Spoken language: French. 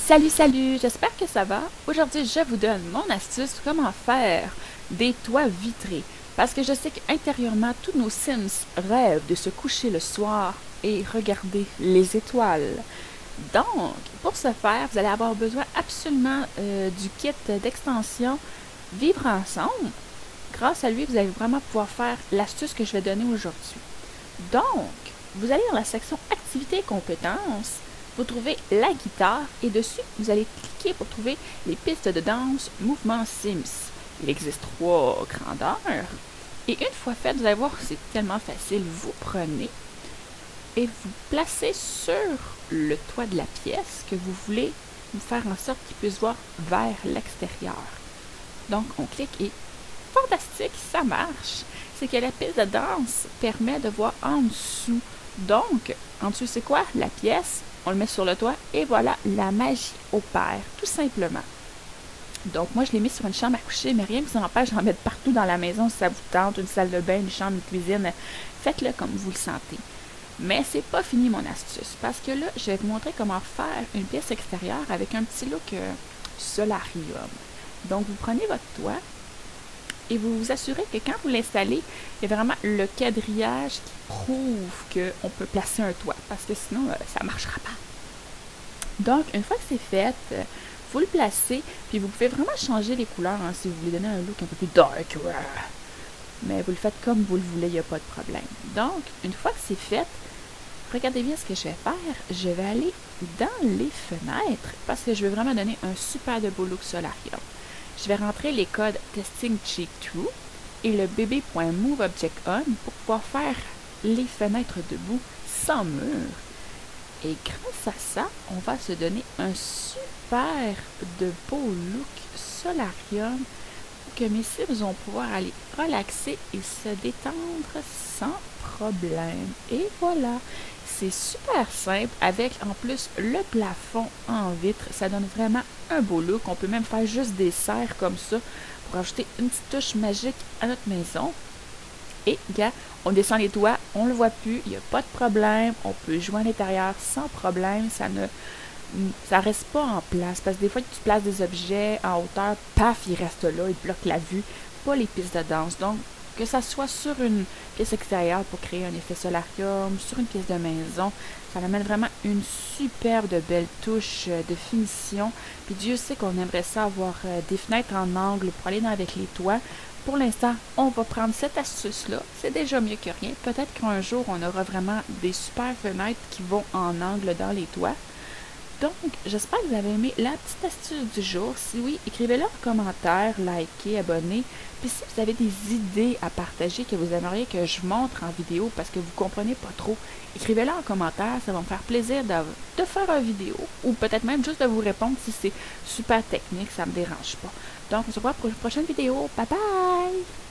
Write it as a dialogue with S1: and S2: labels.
S1: Salut, salut, j'espère que ça va. Aujourd'hui, je vous donne mon astuce pour comment faire des toits vitrés. Parce que je sais qu'intérieurement, tous nos Sims rêvent de se coucher le soir et regarder les étoiles. Donc, pour ce faire, vous allez avoir besoin absolument du kit d'extension Vivre ensemble. Grâce à lui, vous allez vraiment pouvoir faire l'astuce que je vais donner aujourd'hui. Donc, vous allez dans la section Activités et compétences. Vous trouvez la guitare et dessus, vous allez cliquer pour trouver les pistes de danse Mouvement Sims. Il existe 3 grandeurs. Et une fois fait, vous allez voir que c'est tellement facile. Vous prenez et vous placez sur le toit de la pièce que vous voulez faire en sorte qu'il puisse voir vers l'extérieur. Donc, on clique et fantastique, ça marche. C'est que la piste de danse permet de voir en dessous. Donc, en dessous, c'est quoi? La pièce. On le met sur le toit et voilà, la magie opère, tout simplement. Donc, moi, je l'ai mis sur une chambre à coucher, mais rien ne vous empêche d'en mettre partout dans la maison si ça vous tente, une salle de bain, une chambre, une cuisine. Faites-le comme vous le sentez. Mais c'est pas fini mon astuce, parce que là, je vais vous montrer comment faire une pièce extérieure avec un petit look solarium. Donc, vous prenez votre toit et vous vous assurez que quand vous l'installez, il y a vraiment le quadrillage qui prouve qu'on peut placer un toit, parce que sinon, ça ne marchera pas. Donc, une fois que c'est fait, vous le placez, puis vous pouvez vraiment changer les couleurs hein, si vous voulez donner un look un peu plus dark. Mais vous le faites comme vous le voulez, il n'y a pas de problème. Donc, une fois que c'est fait, regardez bien ce que je vais faire. Je vais aller dans les fenêtres, parce que je veux vraiment donner un super de beau look solarium. Je vais rentrer les codes Testing Cheek True et le bb.moveObjectOn pour pouvoir faire les fenêtres debout sans mur. Et grâce à ça, on va se donner un super de beau look solarium pour que mes Sims vont pouvoir aller relaxer et se détendre sans problème. Et voilà, c'est super simple avec en plus le plafond en vitre. Ça donne vraiment un beau look. On peut même faire juste des serres comme ça pour ajouter une petite touche magique à notre maison. Et, gars, on descend les toits, on ne le voit plus, il n'y a pas de problème, on peut jouer à l'intérieur sans problème, ça reste pas en place, parce que des fois que tu places des objets en hauteur, paf, il reste là, il bloque la vue, pas les pistes de danse. Donc, que ça soit sur une pièce extérieure pour créer un effet solarium, sur une pièce de maison, ça amène vraiment une superbe de belle touche de finition. Puis Dieu sait qu'on aimerait ça avoir des fenêtres en angle pour aller avec les toits. Pour l'instant, on va prendre cette astuce-là. C'est déjà mieux que rien. Peut-être qu'un jour, on aura vraiment des super fenêtres qui vont en angle dans les toits. Donc, j'espère que vous avez aimé la petite astuce du jour. Si oui, écrivez-le en commentaire, likez, abonnez. Puis si vous avez des idées à partager que vous aimeriez que je montre en vidéo parce que vous ne comprenez pas trop, écrivez-le en commentaire. Ça va me faire plaisir de faire une vidéo ou peut-être même juste de vous répondre si c'est super technique, ça ne me dérange pas. Donc, on se revoit pour une prochaine vidéo. Bye bye!